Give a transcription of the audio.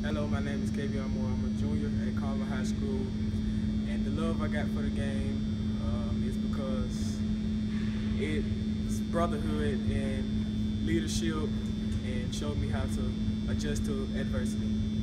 Hello, my name is Kavion Moore. I'm a junior at Carver High School, and the love I got for the game is because it's brotherhood and leadership, and showed me how to adjust to adversity.